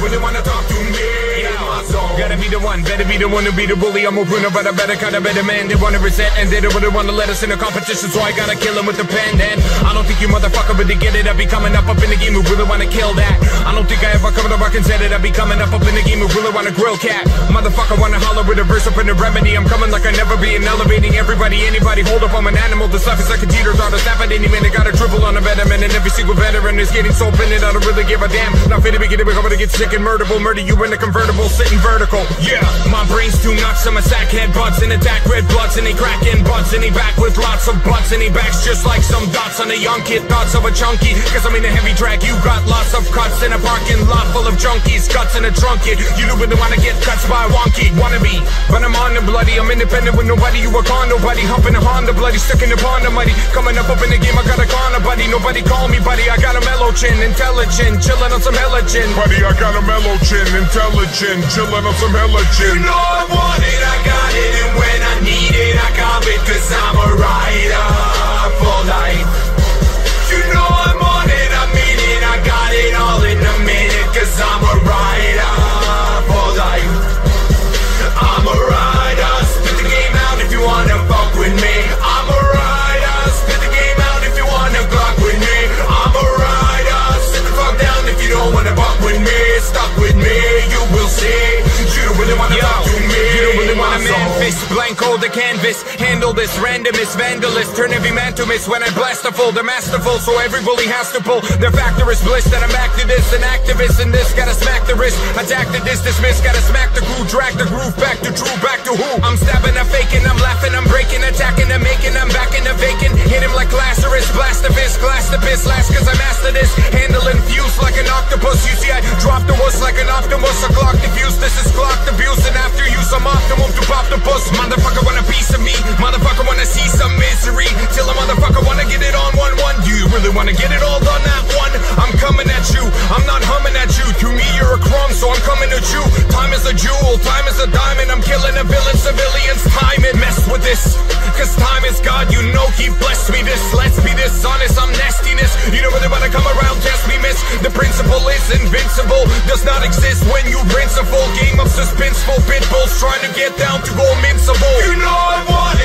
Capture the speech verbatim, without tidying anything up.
really wanna talk to me? Yeah, my zone. Gotta be the one, better be the one to be the bully. I'm a winner, but I better cut a better man. They wanna reset and they don't really wanna let us in a competition, so I gotta kill him with the pen. And I don't think you motherfucker really get it. I be coming up up in the game who really wanna kill that. I don't think I ever come to rock and said it. I be coming up up in the game who really wanna grill cat. Motherfucker wanna holler with a verse up in the remedy. I'm coming like I never be and elevating everybody, anybody. Hold up, I'm an animal. This life is like a teeter totter. Snap at any minute, got a dribble on a veteran, and every single veteran is getting so offended. I don't really give a damn. Not fit to be getting we're gonna get sick and murderable. Murder you in a convertible, sitting vertical. Yeah, my brain's too nuts. I'm a sack head butts and attack red bloods, and he cracking butts, and he back with lots of butts, and he backs just like some dots on a young kid. Thoughts of a chunky, cause I'm in a heavy track. You got lots of cuts in a parking lot full of junkies, guts in a trunk kid. You don't really wanna get cuts by a wonky wannabe, but I'm on the bloody. I'm independent with nobody. You a con nobody, humping a Honda bloody, stuck in the pond of muddy. Coming up up in the game, I got a corner buddy. Nobody call me buddy. I got a mellow chin, intelligent, chilling on some hella chin. Buddy, I got a mellow chin, intelligent, chilling on some hella chin. You know I want it, I got it, and when I need it, I got it, cause I'm a rider for life. You know I'm on it, I mean it, I got it all in a minute, cause I'm a rider for life. I'm a rider, spit the game out if you wanna fuck with me. I'm a rider, spit the game out if you wanna clock with me. I'm a rider, sit the fuck down if you don't wanna fuck with me. Stuck with me, you will see. You don't really wanna Yo, talk to me. You don't really wanna manifest, blank hold the canvas. Handle this randomist, vandalist. Turn every man to miss when I blast a full. They're masterful, so every bully has to pull. Their factor is bliss, that I'm back to this. An activist in this, gotta smack the wrist. Attack the dis, dismiss, gotta smack the groove. Drag the groove back to true, back to who? I'm stabbing, I'm faking, I'm laughing, I'm breaking, attacking, I'm making, I'm back in the vacant. Hit him like Lazarus, blast the fist, glass the piss, last cause I master this. Handling fuse like an octopus. You see I drop the wuss like an optimus. I clock the fuse, this is clocked abuse. And after use I'm optimum to pop the bus. Motherfucker want a piece of me, motherfucker wanna see some misery. Till a motherfucker wanna get it on one one. Do you really wanna get it all done at one? I'm coming at you, I'm not humming at you. To me you're a crumb, so I'm coming at you. Time is a jewel, time is a diamond. I'm killing a villain, civilians, time it. Mess with this, cause time is God, you know he blessed me this. Let's be dishonest, I'm nastiness. You don't really wanna come around, test me miss. The principle is invincible, does not exist when you rinse a full game of suspenseful pit bulls trying to get down to go invincible. You know I want it.